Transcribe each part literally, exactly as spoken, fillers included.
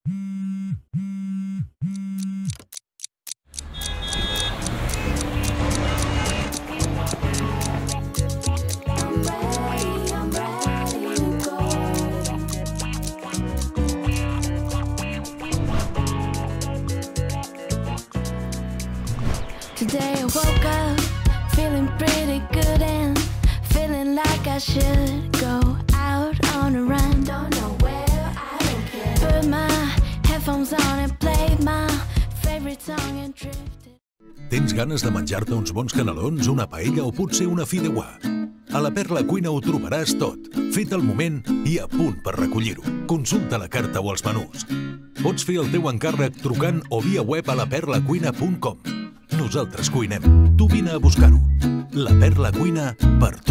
Today I woke up feeling pretty good and feeling like I should go out on a run. Don't know where, I don't care. Put my headphones on and played my favorite song and drifted. Tens ganes de menjar-te uns bons canelons, una paella o potser una fideuà? A la Perla Cuina ho trobaràs tot, fet al moment i a punt per recollir-ho. Consulta la carta o els menús. Pots fer el teu encàrrec trucant o via web a la perla cuina punt com. Nosaltres cuinem, tu vine a buscar-ho. La Perla Cuina per tu.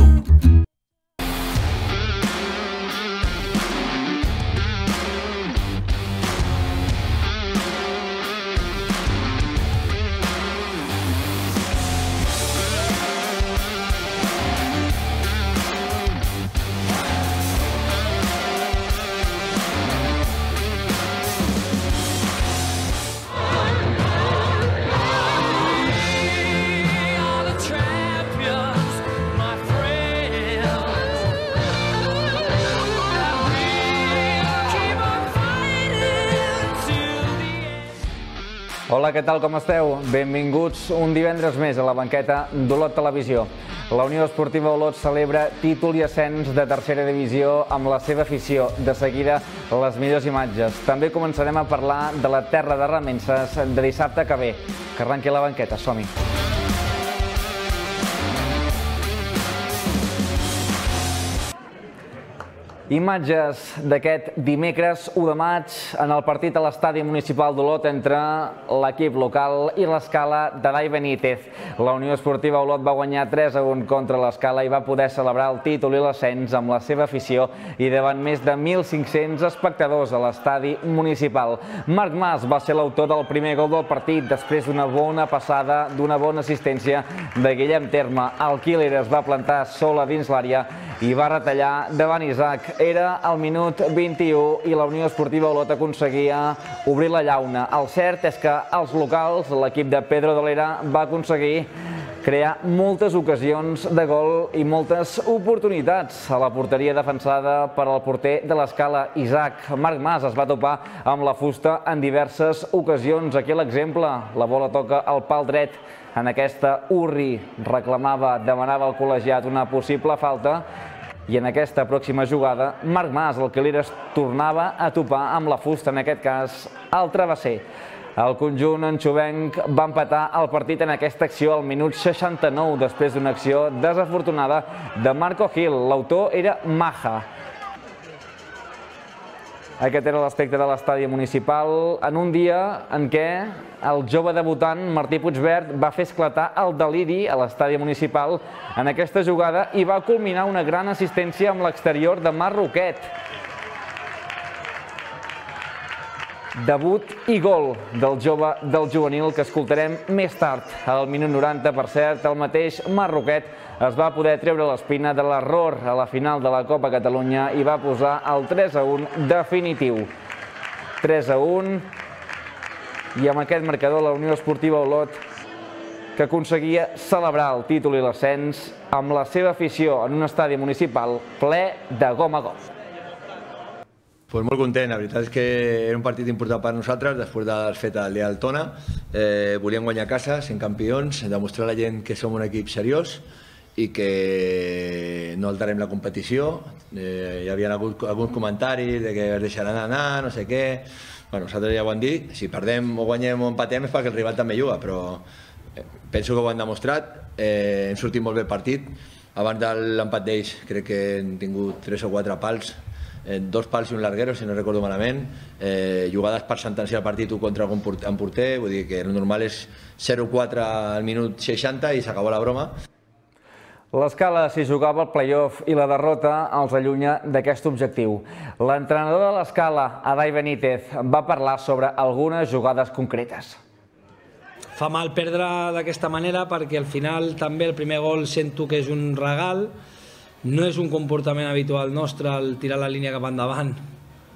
Hola, què tal, com esteu? Benvinguts un divendres més a la banqueta d'Olot Televisió. La Unió Esportiva Olot celebra títol i ascens de tercera divisió amb la seva afició. De seguida, les millors imatges. També començarem a parlar de la terra de remenses de dissabte que ve. Que arrenqui la banqueta, som-hi. Imatges d'aquest dimecres u de maig en el partit a l'estadi municipal d'Olot entre l'equip local i l'Escala de Dai Benítez. La Unió Esportiva Olot va guanyar tres a un contra l'Escala i va poder celebrar el títol i l'ascens amb la seva afició i davant més de mil cinc-cents espectadors a l'estadi municipal. Marc Mas va ser l'autor del primer gol del partit després d'una bona passada, d'una bona assistència de Guillem Terme. El Killer es va plantar sol a dins l'àrea i va retallar davant Isaac. Era al minut vint-i-u i la Unió Esportiva Olot aconseguia obrir la llauna. El cert és que els locals, l'equip de Pedro Dolera, va aconseguir crear moltes ocasions de gol i moltes oportunitats a la porteria defensada per al porter de l'Escala, Isaac. Marc Mas es va topar amb la fusta en diverses ocasions. Aquí l'exemple, la bola toca al pal dret. En aquesta, Urri reclamava, demanava al col·legiat una possible falta i en aquesta pròxima jugada, Marc Mas, el Killer, es tornava a topar amb la fusta, en aquest cas, el travesser. El conjunt anxovenc va empatar el partit en aquesta acció al minut seixanta-nou, després d'una acció desafortunada de Marco Gil. L'autor era Maja. Aquest era l'aspecte de l'estadi municipal en un dia en què el jove debutant Martí Puigverd va fer esclatar el deliri a l'estadi municipal en aquesta jugada i va culminar una gran assistència amb l'exterior de Marc Roquet. Debut i gol del jove del juvenil que escoltarem més tard. Al minut noranta, per cert, el mateix Marc Roquet es va poder treure l'espina de l'error a la final de la Copa Catalunya i va posar el tres a un definitiu. tres a un i amb aquest marcador la Unió Esportiva Olot que aconseguia celebrar el títol i l'ascens amb la seva afició en un estadi municipal ple de gom a gom. Pues molt content, la veritat és que era un partit important per nosaltres després de la desfeta del dia del Tona. Eh, volíem guanyar a casa, sent campions, demostrar a la gent que som un equip seriós i que no alterem la competició. Eh, hi havia hagut alguns comentaris de que es deixaran anar, no sé què. Bueno, nosaltres ja ho hem dit, si perdem o guanyem o empatem és perquè el rival també juga, però penso que ho han demostrat. Eh, hem sortit molt bé el partit. Abans de l'empat d'ells crec que hem tingut tres o quatre pals, eh, dos pals i un larguero, si no recordo malament. Eh, jugades per sentenciar el partit un contra un porter, vull dir que el normal és zero quatre al minut seixanta i s'acabó la broma. L'Escala s'hi jugava el play-off i la derrota els allunya d'aquest objectiu. L'entrenador de l'Escala, Dai Benítez, va parlar sobre algunes jugades concretes. Fa mal perdre d'aquesta manera perquè al final també el primer gol sento que és un regal. No és un comportament habitual nostre el tirar la línia cap endavant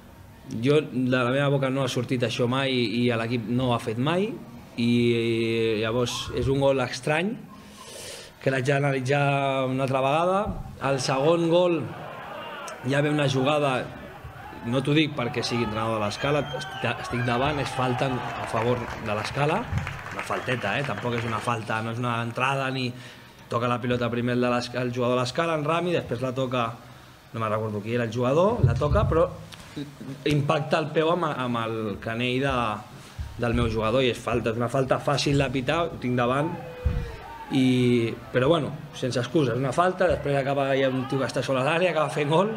jo de la meva boca no ha sortit això mai i a l'equip no ho ha fet mai, i llavors és un gol estrany que l'haig d'analitzar una altra vegada. El segon gol hi ha una jugada, no t'ho dic perquè sigui entrenador de l'Escala, estic davant, és falta a favor de l'Escala, una falteta, eh? Tampoc és una falta, no és una entrada ni... Toca la pilota primer el, el jugador de l'Escala, en Rami, després la toca, no me'n recordo qui era el jugador, la toca, però impacta el peu amb, amb el canell de, del meu jugador i és falta, és una falta fàcil de pitar, ho tinc davant, i, però bueno, sense excusa, és una falta, després acaba, hi ha un tio que està sola a l'àrea, acaba fent gol,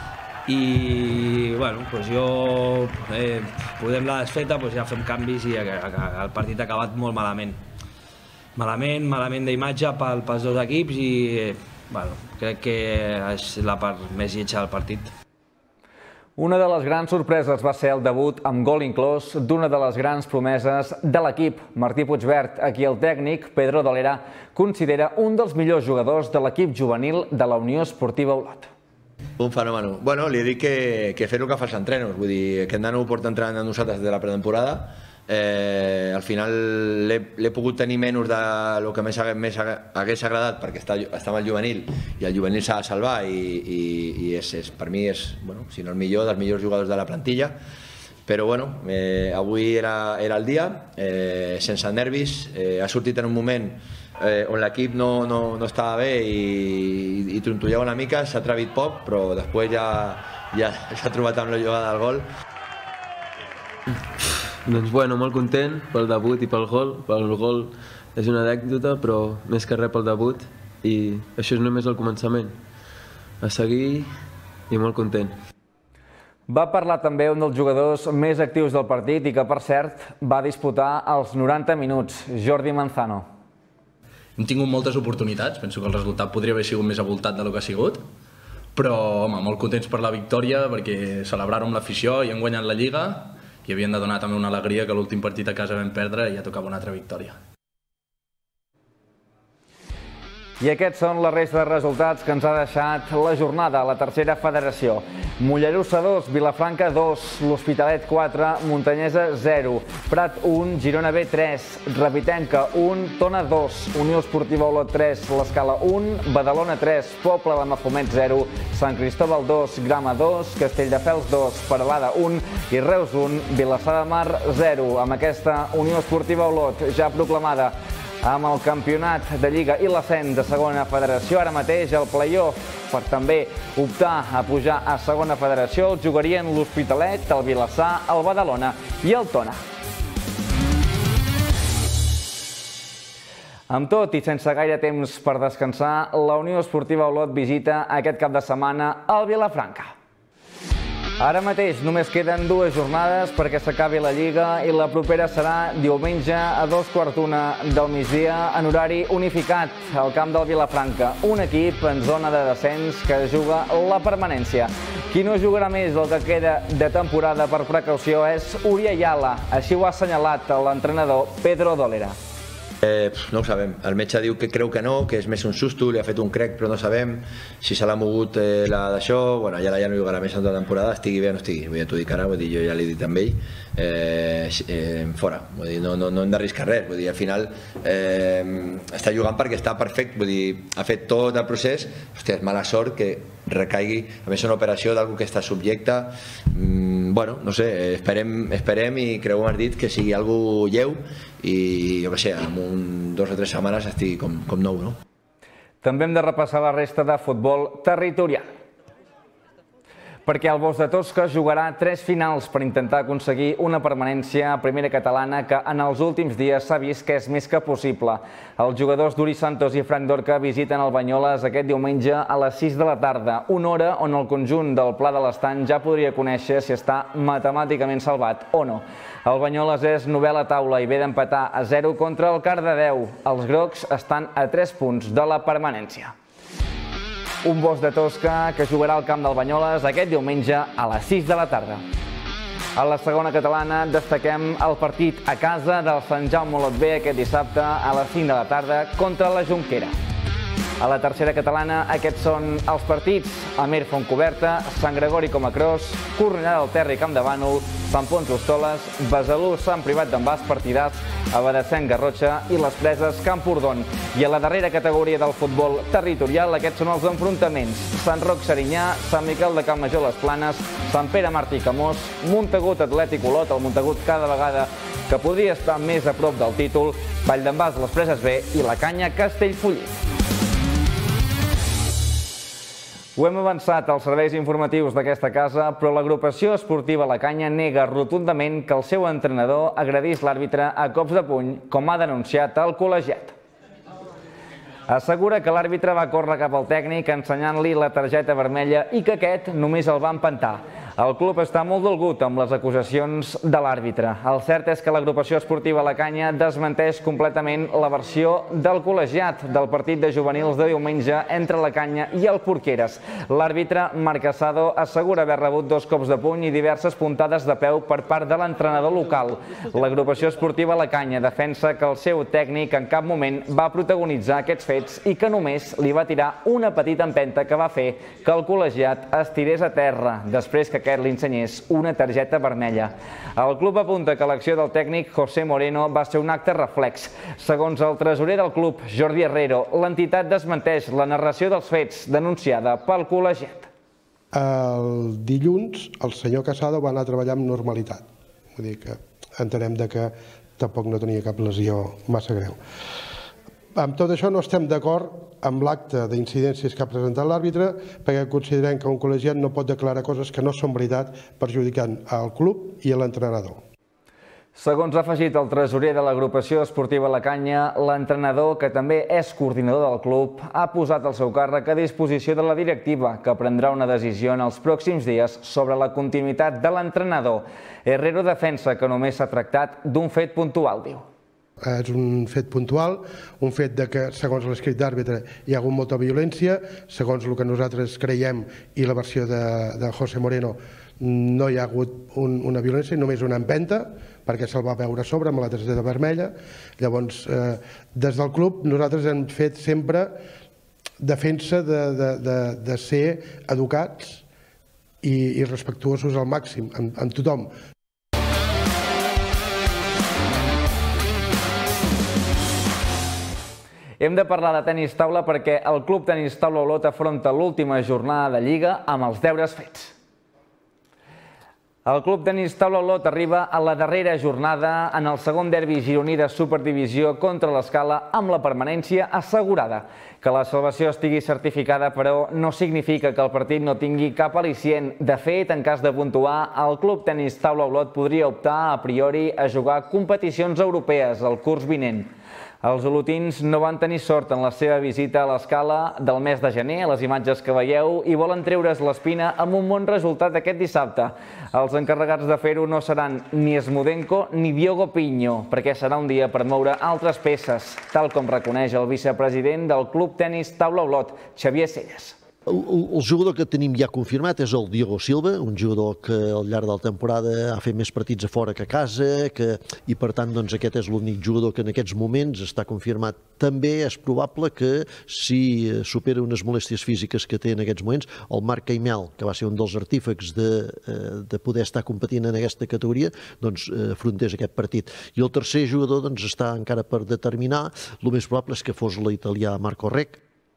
i bueno, doncs jo, eh, podem la desfeta, doncs ja fem canvis i el partit ha acabat molt malament. Malament, malament d'imatge pels dos equips i bueno, crec que és la part més lletja del partit. Una de les grans sorpreses va ser el debut amb gol inclòs d'una de les grans promeses de l'equip, Martí Puigvert, a qui el tècnic, Pedro Dolera, considera un dels millors jugadors de l'equip juvenil de la Unió Esportiva Olot. Un fenomen. Bueno, li dic que, que fer el que fa els entrenos, vull dir, aquest nano ho porta entrenant amb nosaltres des de la pretemporada. Eh, al final l'he pogut tenir menys del que més, més hagués agradat perquè està, està amb el juvenil i el juvenil s'ha de salvar i, i, i és, és, per mi és, bueno, si no el millor dels millors jugadors de la plantilla, però bueno, eh, avui era, era el dia, eh, sense nervis, eh, ha sortit en un moment eh, on l'equip no, no, no estava bé i, i trontollava una mica, s'ha atrevit poc, però després ja, ja s'ha trobat amb la jugada del gol. Doncs bueno, molt content pel debut i pel gol. Pel gol és una anècdota, però més que res pel debut, i això és només el començament. A seguir i molt content. Va parlar també un dels jugadors més actius del partit i que, per cert, va disputar els noranta minuts, Jordi Manzano. Hem tingut moltes oportunitats, penso que el resultat podria haver sigut més avoltat del que ha sigut, però home, molt contents per la victòria, perquè celebraron amb l'afició i hem guanyat la Lliga, i havien de donar també una alegria que l'últim partit a casa vam perdre i ja tocava una altra victòria. I aquests són la resta de resultats que ens ha deixat la jornada a la tercera federació. Mollerussa dos, Vilafranca dos, l'Hospitalet quatre, Muntanyesa zero, Prat un, Girona B tres, Repitenca un, Tona dos, Unió Esportiva Olot tres, l'Escala un, Badalona tres, Poble de Mafumet zero, Sant Cristóbal dos, Grama dos, Castelldefels dos, Peralada un i Reus un, Vilassar de Mar zero. Amb aquesta Unió Esportiva Olot ja proclamada amb el campionat de Lliga i l'ascens de segona federació, ara mateix el play-off per també optar a pujar a segona federació el jugarien l'Hospitalet, el Vilassar, el Badalona i el Tona. Amb tot i sense gaire temps per descansar, la Unió Esportiva Olot visita aquest cap de setmana al Vilafranca. Ara mateix només queden dues jornades perquè s'acabi la Lliga i la propera serà diumenge a dos quarts d'una del migdia en horari unificat al camp del Vilafranca, un equip en zona de descens que juga la permanència. Qui no jugarà més del que queda de temporada per precaució és Uri Ayala, així ho ha assenyalat l'entrenador Pedro Dolera. Eh, no ho sabem, el metge diu que creu que no, que és més un susto, li ha fet un crec però no sabem si se l'ha mogut eh, la d'això, bueno, ja, ja no jugarà més en tota la temporada, estigui bé o no estigui, ja t'ho dic ara, vull dir, jo ja l'he dit amb ell, eh, eh, fora, vull dir, no, no, no hem d'arriscar res, vull dir, al final eh, està jugant perquè està perfecte, vull dir, ha fet tot el procés, hòstia, és mala sort que recaigui, a més una operació d'algú que està subjecte, mm, bueno, no sé, esperem, esperem i creu que m'has dit que sigui algú lleu i jo què sé, en un, dos o tres setmanes estigui com, com nou, no? També hem de repassar la resta de futbol territorial. Perquè el Bos de Tosca jugarà tres finals per intentar aconseguir una permanència a primera catalana que en els últims dies s'ha vist que és més que possible. Els jugadors d'Uri Santos i Frank Dorca visiten el Banyoles aquest diumenge a les sis de la tarda, una hora on el conjunt del Pla de l'Estany ja podria conèixer si està matemàticament salvat o no. El Banyoles és novè a la taula i ve d'empatar a zero contra el Cardedeu. Els grocs estan a tres punts de la permanència. Un Bos de Tosca que jugarà al camp del Banyoles aquest diumenge a les sis de la tarda. A la segona catalana destaquem el partit a casa del Sant Jaume Olot B aquest dissabte a les cinc de la tarda contra la Jonquera. A la tercera catalana, aquests són els partits: Amer Fontcoberta, Sant Gregori com a Cros, Cornellà del Terri Camp de Bànol, Sant Pons Hostoles, Besalú Sant Privat d'en Bas Partidàs, Abadassenc Garrotxa i les Preses Camprodon. I a la darrera categoria del futbol territorial, aquests són els enfrontaments: Sant Roc Serinyà, Sant Miquel de Campmajor Les Planes, Sant Pere Martí Camós, Montagut Atlètic Olot, el Montagut cada vegada que podria estar més a prop del títol, Vall d'en Bas Les Preses B i la Canya Castellfollit. Ho hem avançat als serveis informatius d'aquesta casa, però l'agrupació esportiva La Canya nega rotundament que el seu entrenador agredís l'àrbitre a cops de puny, com ha denunciat el col·legiat. Assegura que l'àrbitre va córrer cap al tècnic ensenyant-li la targeta vermella i que aquest només el va empentar. El club està molt dolgut amb les acusacions de l'àrbitre. El cert és que l'agrupació esportiva La Canya desmenteix completament la versió del col·legiat del partit de juvenils de diumenge entre La Canya i el Porqueres. L'àrbitre, Marc Casado, assegura haver rebut dos cops de puny i diverses puntades de peu per part de l'entrenador local. L'agrupació esportiva La Canya defensa que el seu tècnic en cap moment va protagonitzar aquests fets i que només li va tirar una petita empenta que va fer que el col·legiat es tirés a terra després que aquest li ensenyés una targeta vermella. El club apunta que l'acció del tècnic José Moreno va ser un acte reflex. Segons el tresorer del club, Jordi Herrero, l'entitat desmenteix la narració dels fets denunciada pel col·legiat. El dilluns el senyor Casado va anar a treballar amb normalitat. Vull dir que entenem que tampoc no tenia cap lesió massa greu. Amb tot això no estem d'acord amb l'acte d'incidències que ha presentat l'àrbitre perquè considerem que un col·legiat no pot declarar coses que no són veritat perjudicant al club i a l'entrenador. Segons ha afegit el tresorer de l'agrupació esportiva La Canya, l'entrenador, que també és coordinador del club, ha posat el seu càrrec a disposició de la directiva, que prendrà una decisió en els pròxims dies sobre la continuïtat de l'entrenador. Herrero defensa que només s'ha tractat d'un fet puntual, diu. És un fet puntual, un fet que, segons l'escrit d'àrbitre, hi ha hagut molta violència, segons el que nosaltres creiem i la versió de José Moreno, no hi ha hagut una violència, només una empenta, perquè se'l va veure a sobre amb la targeta vermella. Llavors, des del club, nosaltres hem fet sempre defensa de ser educats i respectuosos al màxim, amb tothom. Hem de parlar de tenis taula perquè el Club Tenis Taula Olot afronta l'última jornada de Lliga amb els deures fets. El Club Tenis Taula Olot arriba a la darrera jornada en el segon derbi gironí de Superdivisió contra l'Escala amb la permanència assegurada. Que la salvació estigui certificada, però, no significa que el partit no tingui cap al·licient. De fet, en cas de puntuar, el Club Tenis Taula Olot podria optar a priori a jugar competicions europees el curs vinent. Els olotins no van tenir sort en la seva visita a l'Escala del mes de gener, a les imatges que veieu, i volen treure's l'espina amb un bon resultat aquest dissabte. Els encarregats de fer-ho no seran ni Smudenko ni Diogo Pinho, perquè serà un dia per moure altres peces, tal com reconeix el vicepresident del Club Tenis Taula Olot, Xavier Celles. El jugador que tenim ja confirmat és el Diogo Silva, un jugador que al llarg de la temporada ha fet més partits a fora que a casa i per tant aquest és l'únic jugador que en aquests moments està confirmat. També és probable que si supera unes molèsties físiques que té en aquests moments, el Marc Caimel, que va ser un dels artífecs de poder estar competint en aquesta categoria, doncs afrontés aquest partit. I el tercer jugador està encara per determinar, el més probable és que fos l'italià Marco Rec.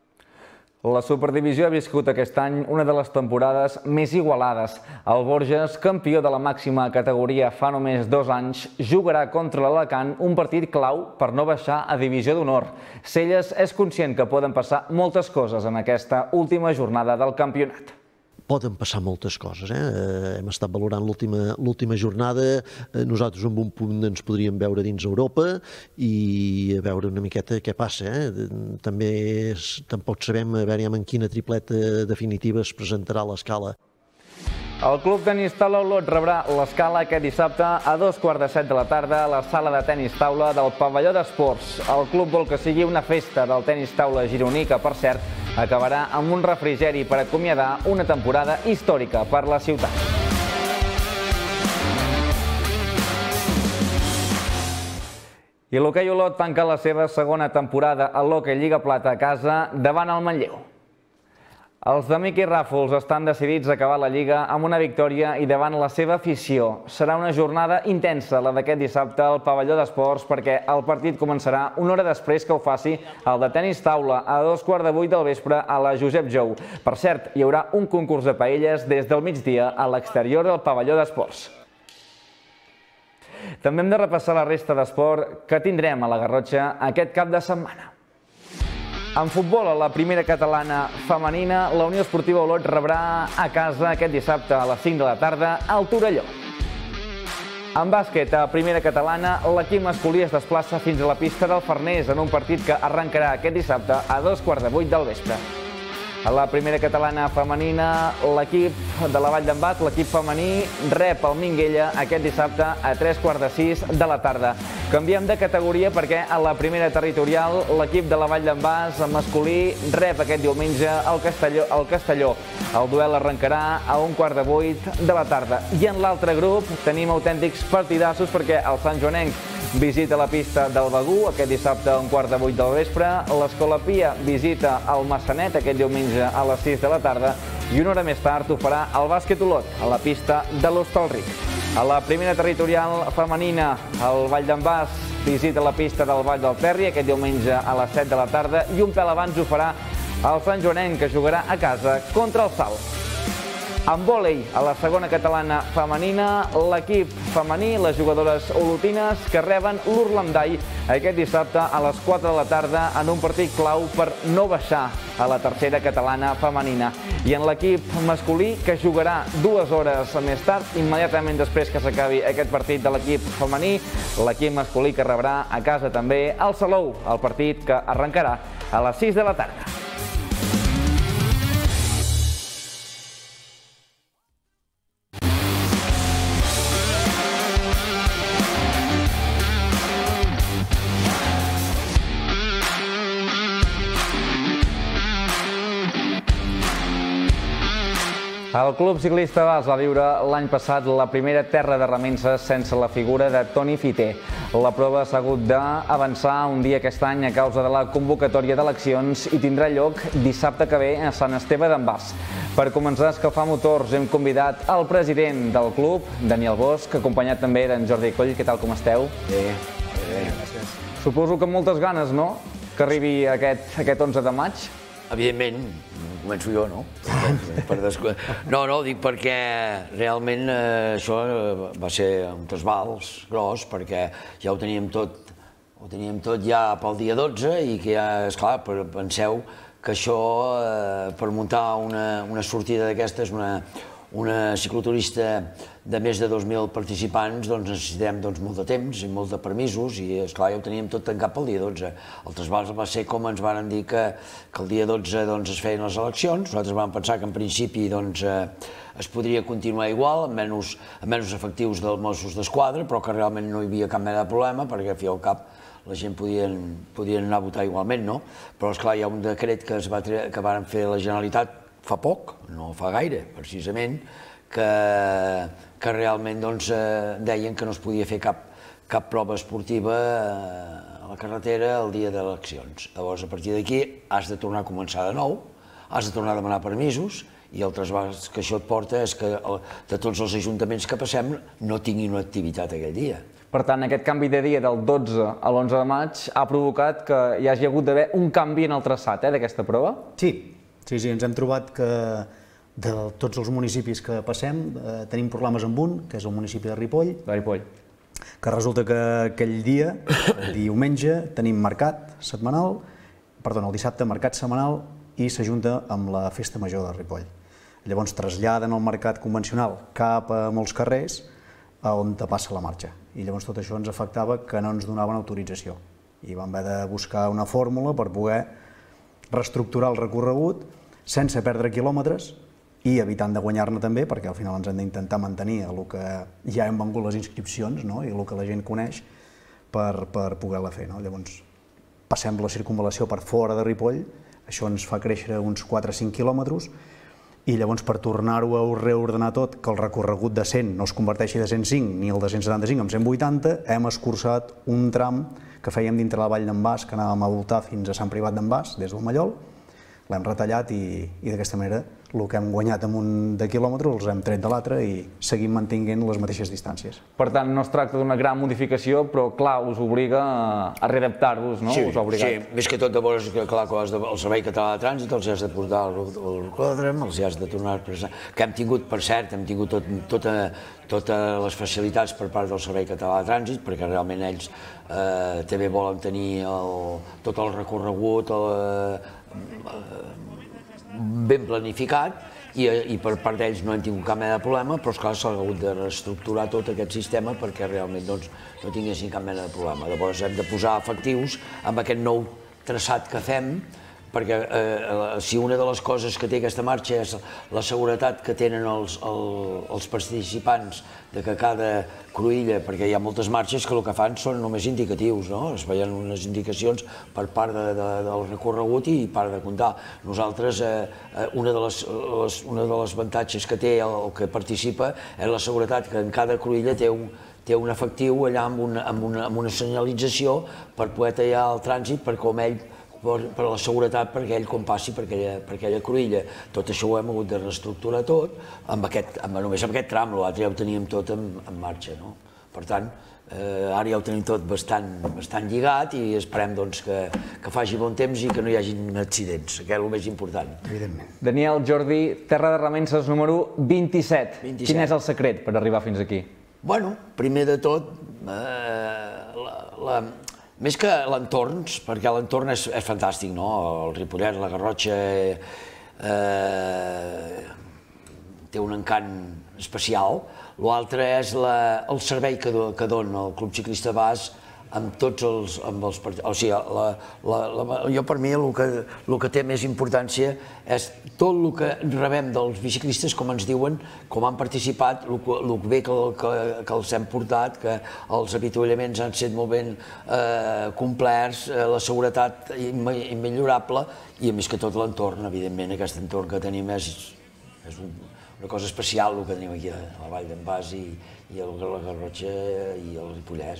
La Superdivisió ha viscut aquest any una de les temporades més igualades. El Borges, campió de la màxima categoria fa només dos anys, jugarà contra l'Alacant un partit clau per no baixar a Divisió d'Honor. Celles és conscient que poden passar moltes coses en aquesta última jornada del campionat. Poden passar moltes coses. Hem estat valorant l'última jornada. Nosaltres amb un punt ens podríem veure dins Europa i a veure una miqueta què passa. També tampoc sabem a veure en quina tripleta definitiva es presentarà l'Escala. El Club Tenis Taula Olot rebrà l'Escala aquest dissabte a dos quarts de set de la tarda a la sala de tenis taula del pavelló d'esports. El club vol que sigui una festa del tenis taula gironí que, per cert, acabarà amb un refrigeri per acomiadar una temporada històrica per la ciutat. I l'Hoquei Olot tanca la seva segona temporada a l'Hoquei Lliga Plata a casa davant el Manlleu. Els de Miqui Ràfols estan decidits a acabar la Lliga amb una victòria i davant la seva afició. Serà una jornada intensa, la d'aquest dissabte al pavelló d'esports, perquè el partit començarà una hora després que ho faci el de tenis taula a dos quarts de vuit del vespre a la Josep Jou. Per cert, hi haurà un concurs de paelles des del migdia a l'exterior del pavelló d'esports. També hem de repassar la resta d'esport que tindrem a la Garrotxa aquest cap de setmana. En futbol, a la primera catalana femenina, la Unió Esportiva Olot rebrà a casa aquest dissabte a les cinc de la tarda al Torelló. En bàsquet, a primera catalana, l'equip masculí es desplaça fins a la pista del Farners en un partit que arrencarà aquest dissabte a dos quarts de vuit del vespre. A la primera catalana femenina, l'equip de la Vall d'en Bas, l'equip femení, rep el Minguella aquest dissabte a tres quarts de sis de la tarda. Canviem de categoria perquè a la primera territorial l'equip de la Vall d'en Bas masculí rep aquest diumenge el Castelló. El Castelló. El duel arrencarà a un quart de vuit de la tarda. I en l'altre grup tenim autèntics partidassos perquè el Sant Joanenc visita la pista del Begú aquest dissabte a un quart de vuit del vespre. l'Escola Pia visita el Massanet aquest diumenge a les sis de la tarda i una hora més tard ho farà el Bàsquet Olot a la pista de l'Hostalric. A la primera territorial femenina, el Vall d'en Bas visita la pista del Vall del Terri aquest diumenge a les set de la tarda i un pèl abans ho farà el Sant Joanenc, que jugarà a casa contra el Salt. En vòlei, a la segona catalana femenina, l'equip femení, les jugadores olotines, que reben l'Urlandai aquest dissabte a les quatre de la tarda en un partit clau per no baixar a la tercera catalana femenina. I en l'equip masculí, que jugarà dues hores més tard, immediatament després que s'acabi aquest partit de l'equip femení, l'equip masculí que rebrà a casa també el Salou, el partit que arrencarà a les sis de la tarda. El Club Ciclista Bas va viure l'any passat la primera terra de remences sense la figura de Toni Fiter. La prova s'ha hagut d'avançar un dia aquest any a causa de la convocatòria d'eleccions i tindrà lloc dissabte que ve a Sant Esteve d'en Bas. Per començar a escalfar motors hem convidat el president del club, Daniel Bosch, acompanyat també d'en Jordi Coll. Què tal, com esteu? Bé, bé, gràcies. Suposo que amb moltes ganes, no?, que arribi aquest onze de maig. Evidentment, començo jo, no? No, no, dic perquè realment això va ser un trasbals gros, perquè ja ho teníem tot, ho teníem tot ja pel dia dotze i que ja, esclar, penseu que això, per muntar una sortida d'aquestes, una cicloturista de més de dos mil participants, doncs necessitem molt de temps i molt de permisos i, esclar, ja ho teníem tot tancat pel dia dotze. El trasbals va ser com ens van dir que el dia dotze es feien les eleccions. Nosaltres vam pensar que en principi es podria continuar igual, amb menys efectius dels Mossos d'Esquadra, però que realment no hi havia cap mena de problema, perquè al fi i al cap la gent podia anar a votar igualment, no? Però, esclar, hi ha un decret que van fer la Generalitat fa poc, no fa gaire, precisament, que realment deien que no es podia fer cap prova esportiva a la carretera el dia d'eleccions. Llavors, a partir d'aquí, has de tornar a començar de nou, has de tornar a demanar permisos, i el trasbals que això et porta és que de tots els ajuntaments que passem no tinguin una activitat aquell dia. Per tant, aquest canvi de dia del dotze a l'onze de maig ha provocat que hi hagi hagut d'haver un canvi en el traçat d'aquesta prova? Sí, sí, sí, ens hem trobat que de tots els municipis que passem tenim problemes amb un, que és el municipi de Ripoll, que resulta que aquell dia, el diumenge, tenim mercat setmanal, perdona, el dissabte mercat setmanal i s'ajunta amb la festa major de Ripoll. Llavors traslladen el mercat convencional cap a molts carrers on passa la marxa. I llavors tot això ens afectava que no ens donaven autorització. I vam haver de buscar una fórmula per poder reestructurar el recorregut sense perdre quilòmetres i evitant de guanyar-ne també, perquè al final ens hem d'intentar mantenir el que ja hem vengut les inscripcions i el que la gent coneix per poder-la fer. Llavors passem la circunvalació per fora de Ripoll, això ens fa créixer uns quatre o cinc quilòmetres i llavors per tornar-ho a reordenar tot, que el recorregut de cent no es converteixi de cent cinc ni el de cent setanta-cinc en cent vuitanta, hem escurçat un tram que fèiem dintre la vall d'en Bas, que anàvem a voltar fins a Sant Privat d'en Bas, des del Mallol, l'hem retallat i, i d'aquesta manera el que hem guanyat en un de quilòmetres els hem tret de l'altre i seguim mantinguent les mateixes distàncies. Per tant, no es tracta d'una gran modificació, però clar, us obliga a readaptar-vos, no? Sí, sí, més que tot de veure que clar, que el Servei Català de Trànsit els has de portar al rocòdrom, els has de tornar a presar, que hem tingut, per cert, hem tingut totes les facilitats per part del Servei Català de Trànsit, perquè realment ells també volen tenir tot el recorregut ben planificat i per part d'ells no hem tingut cap mena de problema, però esclar s'ha hagut de reestructurar tot aquest sistema perquè realment no tinguessin cap mena de problema. Llavors hem de posar efectius amb aquest nou traçat que fem, perquè si una de les coses que té aquesta marxa és la seguretat que tenen els participants de que cada cruïlla, perquè hi ha moltes marxes que el que fan són només indicatius, es veien unes indicacions per part del recorregut i per de comptar. Nosaltres, una de les avantatges que té el que participa és la seguretat, que en cada cruïlla té un té un efectiu allà amb una senyalització per poder tallar el trànsit, per com ell per la seguretat, perquè ell com passi per aquella cruïlla. Tot això ho hem hagut de reestructurar tot, només amb aquest tram, l'altre ja ho teníem tot en marxa. Per tant, ara ja ho tenim tot bastant lligat i esperem que faci bon temps i que no hi hagi accidents, que és el més important. Daniel, Jordi, Terra de Remences número vint-i-set. Quin és el secret per arribar fins aquí? Bueno, primer de tot, més que l'entorn, perquè l'entorn és fantàstic, no? El Ripollet, la Garrotxa, té un encant especial. L'altre és el servei que dona el Club Ciclista Bas amb tots els partits. O sigui, jo per mi el que té més importància és tot el que rebem dels biciclistes, com ens diuen, com han participat, el bé que els hem portat, que els avituallaments han estat molt ben complerts, la seguretat immillorable i a més que tot l'entorn, evidentment, aquest entorn que tenim és una cosa especial, el que tenim aquí a la Vall d'en Bas i la Garrotxa i el Ripollès.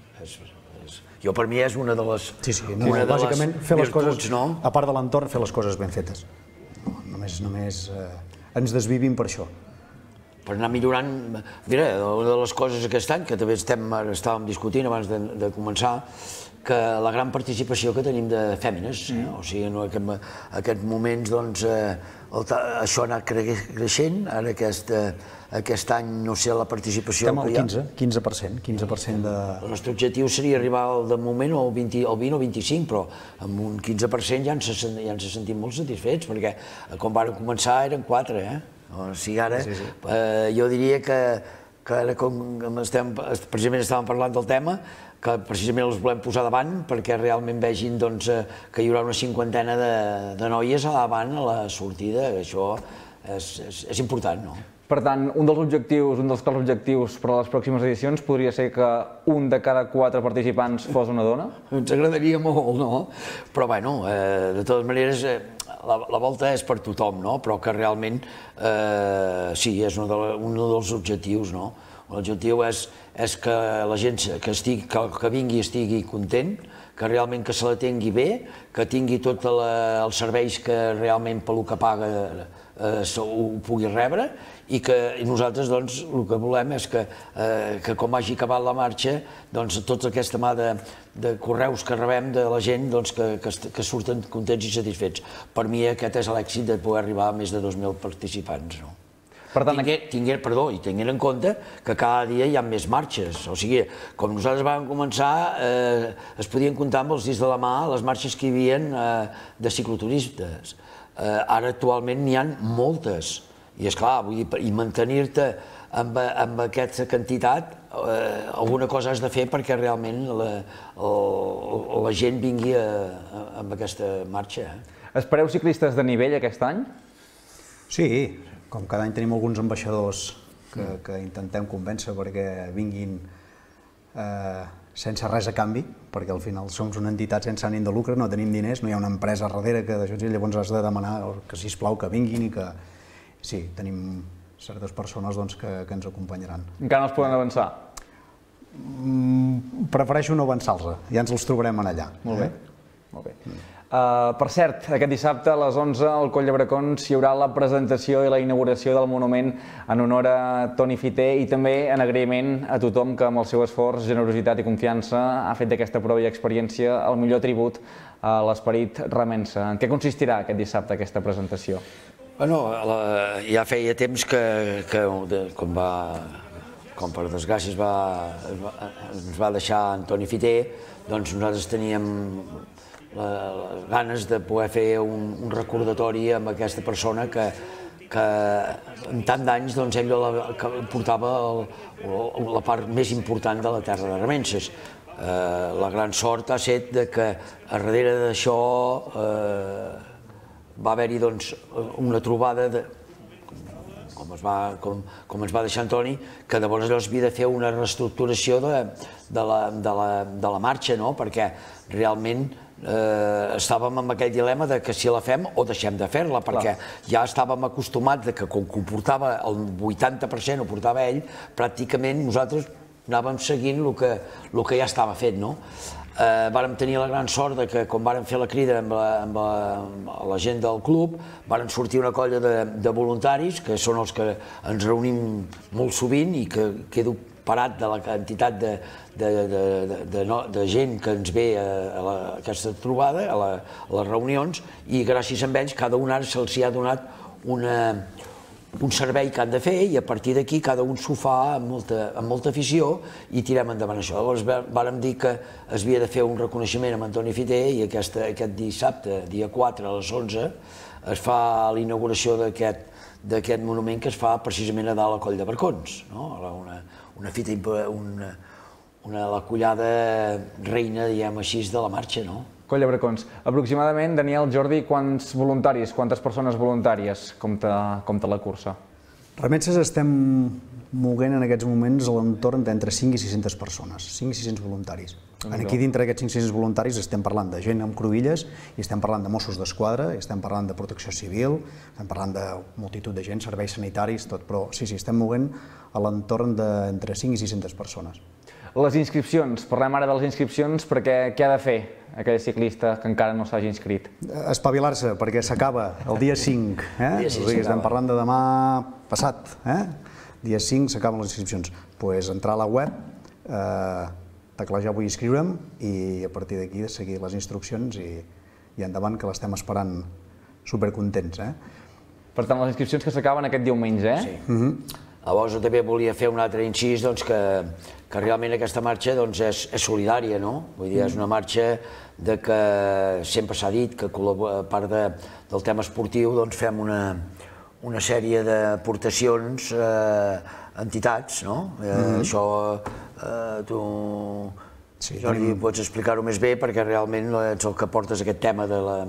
Jo, per mi, és una de les virtuts, no? Bàsicament, fer les coses, a part de l'entorn, fer les coses ben fetes. Només ens desvivim per això. Per anar millorant, mira, una de les coses aquest any, que també estàvem discutint abans de començar, que la gran participació que tenim de fèmines, o sigui, en aquests moments, doncs, això ha anat creixent, ara aquest any, no sé, la participació... Estem al quinze, quinze per cent, quinze per cent de... El nostre objectiu seria arribar de moment al vint o vint i cinc, però amb un quinze per cent ja ens sentim molt satisfets, perquè quan vam començar eren quatre, eh? O sigui, ara jo diria que ara com precisament estàvem parlant del tema, que precisament els volem posar davant perquè realment vegin que hi haurà una cinquantena de noies a davant a la sortida. Això és important, no? Per tant, un dels objectius, un dels clars objectius per a les pròximes edicions podria ser que un de cada quatre participants fos una dona? Ens agradaria molt, no? Però, bueno, de totes maneres, la volta és per tothom, no? Però que realment, sí, és un dels objectius, no? L'objectiu és que la gent que vingui estigui content, que realment que se la tingui bé, que tingui tots els serveis que realment pel que paga ho pugui rebre i que nosaltres el que volem és que com hagi acabat la marxa, tota aquesta mà de correus que rebem de la gent que surten contents i satisfets. Per mi aquest és l'èxit de poder arribar a més de dos mil participants. Perdó, i tinguent en compte que cada dia hi ha més marxes. O sigui, com nosaltres vam començar, es podien comptar amb els dits de la mà les marxes que hi havia de cicloturistes. Ara actualment n'hi ha moltes. I esclar, i mantenir-te amb aquesta quantitat, alguna cosa has de fer perquè realment la gent vingui amb aquesta marxa. Espereu ciclistes de nivell aquest any? Sí, com cada any tenim alguns ambaixadors que intentem convèncer perquè vinguin sense res a canvi, perquè al final som una entitat sense ànim de lucre, no tenim diners, no hi ha una empresa darrere que d'això llavors has de demanar que sisplau que vinguin i sí, tenim certes persones que ens acompanyaran. Encara no es poden avançar? Prefereixo no avançar-los, ja ens els trobarem allà. Molt bé. Molt bé. Uh, per cert, aquest dissabte a les onze al Coll de Bracons hi haurà la presentació i la inauguració del monument en honor a Toni Fiter i també en agraïment a tothom que amb el seu esforç, generositat i confiança ha fet d'aquesta prova i experiència el millor tribut a l'esperit remense. En què consistirà aquest dissabte aquesta presentació? Bueno, la, ja feia temps que, que com, va, com per desgràcia es va, es va, ens va deixar en Toni Fiter, doncs nosaltres teníem les ganes de poder fer un, un recordatori amb aquesta persona que, que en tant d'anys doncs, ell la, que portava el, la part més important de la terra de Remences. Eh, la gran sort ha set de que a darrere d'això eh, va haver-hi doncs, una trobada de, com es va, com, com ens va deixar Antoni, que llavors es havia de fer una reestructuració de, de, la, de, la, de la marxa, no? Perquè realment eh, estàvem amb aquell dilema de que si la fem o deixem de fer-la, perquè ja estàvem acostumats que com que ho portava el vuitanta per cent ho portava ell, pràcticament nosaltres anàvem seguint el que, el que ja estava fet, no? Eh, vàrem tenir la gran sort de que quan vàrem fer la crida amb la, amb la, amb la gent del club varen sortir una colla de, de voluntaris que són els que ens reunim molt sovint i que quedo parat de la quantitat de, de, de, de, de, de gent que ens ve a, a, la, a aquesta trobada, a, la, a les reunions, i gràcies a ells cada un ara se'ls ha donat una, un servei que han de fer i a partir d'aquí cada un s'ho fa amb molta, amb molta afició i tirem endavant això. Llavors vàrem dir que es havia de fer un reconeixement amb Antoni Fiter i aquesta, aquest dissabte, dia quatre a les onze, es fa l'inauguració d'aquest d'aquest monument que es fa precisament a dalt al Coll de Bracons, no? Una, una fita, una, una la collada reina, diguem així, de la marxa, no? Coll de Bracons. Aproximadament, Daniel, Jordi, quants voluntaris, quantes persones voluntàries compta, compta la cursa? Remences estem moguent en aquests moments a l'entorn d'entre cinc i sis-centes persones, cinc i sis-cents voluntaris. Aquí dintre d'aquests cinc i sis-cents voluntaris estem parlant de gent amb cruïlles, i estem parlant de Mossos d'Esquadra, i estem parlant de protecció civil, estem parlant de multitud de gent, serveis sanitaris, tot, però sí, sí, estem moguent a l'entorn d'entre cinc i sis-centes persones. Les inscripcions, parlem ara de les inscripcions perquè què ha de fer aquell ciclista que encara no s'hagi inscrit? Espavilar-se, perquè s'acaba el dia cinc, eh? O sigui, estem parlant de demà passat, eh? Dia cinc s'acaben les inscripcions. Doncs entrar a la web, teclejar vull inscriure'm i a partir d'aquí seguir les instruccions i endavant, que l'estem esperant supercontents. Per tant, les inscripcions que s'acaben aquest diumenge, eh? Sí. Llavors jo també volia fer un altre incís que realment aquesta marxa és solidària, no? Vull dir, és una marxa que sempre s'ha dit que a part del tema esportiu fem una una sèrie d'aportacions a entitats, no? Això tu, Jordi, pots explicar-ho més bé perquè realment ets el que portes aquest tema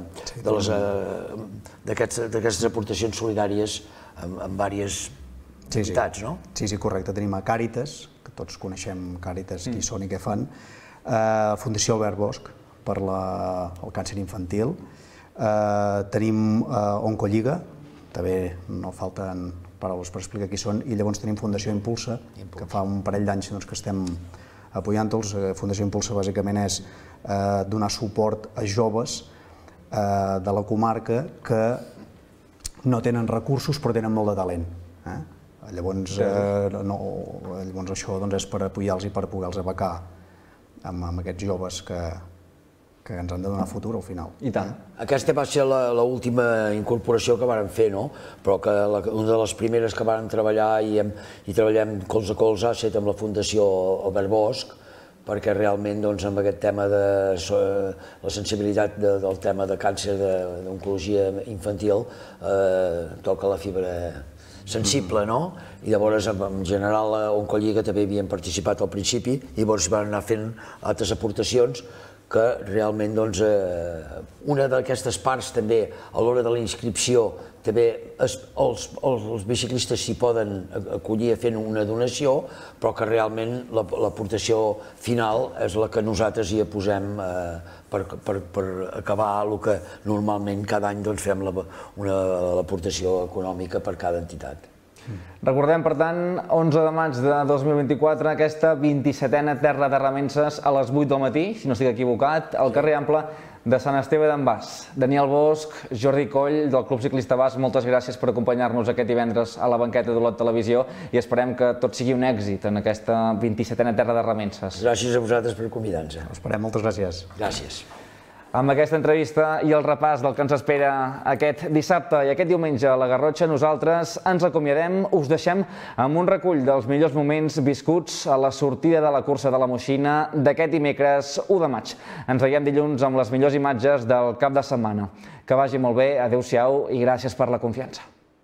d'aquestes aportacions solidàries amb diverses entitats, no? Sí, sí, correcte. Tenim a Càritas, que tots coneixem Càritas, qui són i què fan, Fundació Albert Bosch per el càncer infantil, tenim Oncolliga, també no falten paraules per explicar qui són, i llavors tenim Fundació Impulsa, que fa un parell d'anys que estem apoyant-los. Fundació Impulsa bàsicament és donar suport a joves de la comarca que no tenen recursos però tenen molt de talent. Llavors això és per apoyar-los i per poder-los becar amb aquests joves que que ens han de donar futur al final. I tant. Aquesta va ser l'última incorporació que vàrem fer, no? Però que una de les primeres que vàrem treballar i treballem colze a colze ha estat amb la Fundació Albert Bosch, perquè realment amb aquest tema de la sensibilitat del tema de càncer d'oncologia infantil toca la fibra sensible, no? I llavors, en general, a Oncolliga també havien participat al principi i llavors van anar fent altres aportacions que realment una d'aquestes parts també a l'hora de la inscripció també els biciclistes s'hi poden acollir fent una donació, però que realment l'aportació final és la que nosaltres hi posem per acabar el que normalment cada any fem l'aportació econòmica per cada entitat. Recordem, per tant, onze de maig de dos mil vint-i-quatre, aquesta vint-i-setena Terra de Remences a les vuit del matí, si no estic equivocat, al carrer Ample de Sant Esteve d'en Bas. Daniel Bosch, Jordi Coll, del Club Ciclista Bas, moltes gràcies per acompanyar-nos aquest divendres a la banqueta d'Olot Televisió i esperem que tot sigui un èxit en aquesta vint-i-setena Terra de Remences. Gràcies a vosaltres per convidar-nos. Ho esperem, moltes gràcies. Gràcies. Amb aquesta entrevista i el repàs del que ens espera aquest dissabte i aquest diumenge a la Garrotxa, nosaltres ens acomiadem, us deixem amb un recull dels millors moments viscuts a la sortida de la cursa de la Moixina d'aquest dimecres u de maig. Ens veiem dilluns amb les millors imatges del cap de setmana. Que vagi molt bé, adeu-siau i gràcies per la confiança.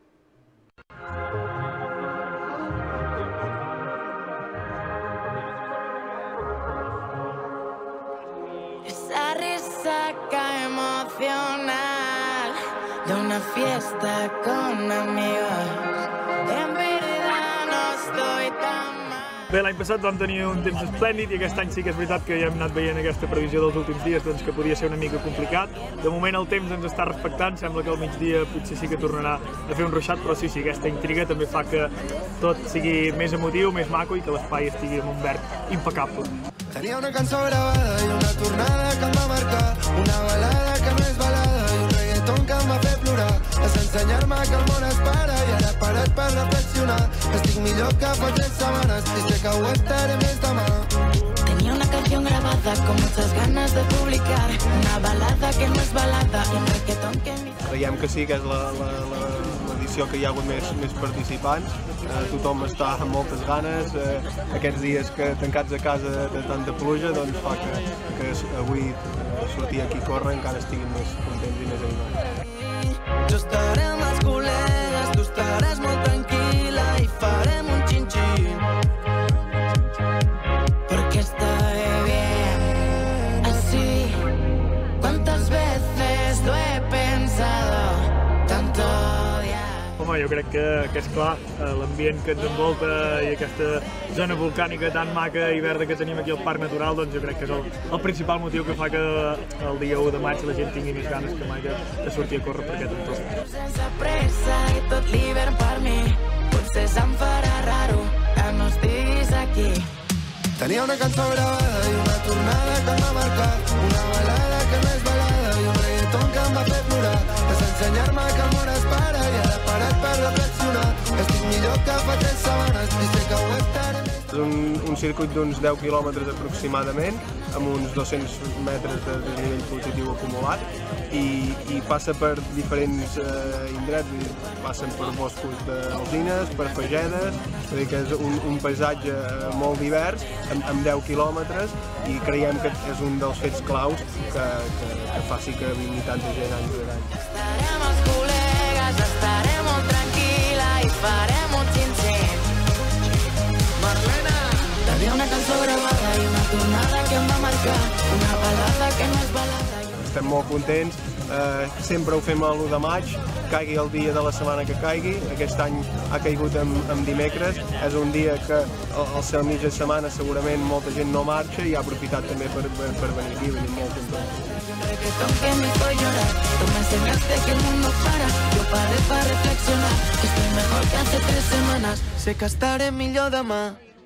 De una fiesta con amigos, en verdad no estoy tan mal. Bé, l'any passat vam tenir un temps esplèndid i aquest any sí que és veritat que ja hem anat veient aquesta previsió dels últims dies que podia ser una mica complicat. De moment el temps ens està respectant, sembla que al migdia potser sí que tornarà a fer un ruixat, però sí, sí, aquesta intriga també fa que tot sigui més emotiu, més maco i que l'espai estigui en un verd impecable. Tenia una cançó gravada i una tornada que em va marcar, una balada que no és balada i un reggaeton que em va fer plorar. És ensenyar-me que el món es para i ara parat per reflexionar. Estic millor que fa tres setmanes i sé que ho estaré més demà. Tenía una canción grabada con muchas ganas de publicar, una balada que no es balada y un reggaeton que mi... Creiem que sí que és l'edició que hi ha hagut més participants, tothom està amb moltes ganes, aquests dies que tancats a casa de tanta pluja doncs fa que avui sortir aquí a córrer encara estiguin més contents i més animats. Jo estaré amb els col·legues, tu estaràs molt tranquil·la i farem un xin-xin. Porque estoy bien así. ¿Cuántas veces lo he pensado? Tanto odiar. Home, jo crec que, que és clar, l'ambient que ens envolta i aquesta zona volcànica tan maca i verda que tenim aquí al Parc Natural, doncs jo crec que és el, el principal motiu que fa que el dia u de maig la gent tingui més ganes que mai de, de sortir a córrer per aquest entorn. Sense pressa i tot l'hivern per mi, potser se'm farà raro que no estiguis aquí. Tenia una cançó gravada i una tornada que em va marcar, una balada que no és balada i un reggaeton que em va fer plorar. És ensenyar-me que el món es para i ara parat per reflexionar. Estic millor que fa tres setmanes i sé que ho estaré més. És un, un circuit d'uns deu quilòmetres aproximadament, amb uns dos-cents metres de desnivell positiu acumulat i, i passa per diferents eh, indrets, passen per boscos d'alzines, per fagedes, és a dir que és un, un paisatge molt divers, amb, amb deu quilòmetres, i creiem que és un dels fets claus que, que, que faci que vingui tanta gent any rere any. Estarem els col·legues, estarem molt tranquil·la i farem un xin-xin. Marlena! Tenia una cançó gravada i una tornada que em va marcar, una balada que no és balada. Estem molt contents, eh, sempre ho fem a l'u de maig, caigui el dia de la setmana que caigui. Aquest any ha caigut en, en dimecres, és un dia que al, al ser mitja setmana segurament molta gent no marxa i ha aprofitat també per, per, per venir aquí, venim molt contents. Reggaetón que me hizo llorar, tú me enseñaste que el mundo para, yo paré para reflexionar, que estoy mejor que hace tres semanas, sé que estaré millor demà.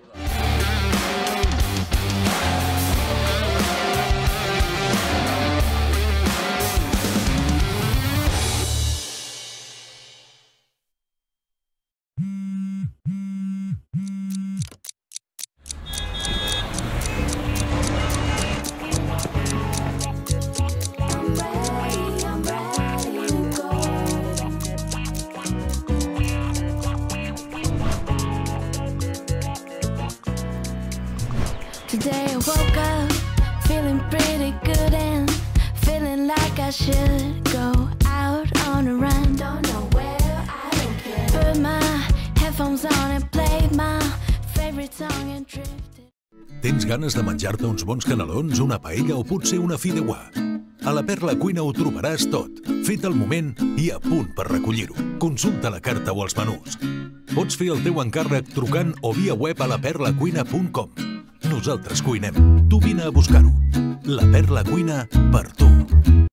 Today I woke up feeling pretty good and feeling like I should go out on a run. Don't know where, I don't care. Put my headphones on and played my favorite song and drifted. Tens ganes de menjar-te uns bons canelons, una paella o potser una fideuà? A la Perla Cuina ho trobaràs tot, fet al moment i a punt per recollir-ho. Consulta la carta o els menús. Pots fer el teu encàrrec trucant o via web a la perla cuina punt com. Nosaltres cuinem, tu vine a buscar-ho. La Perla Cuina per tu.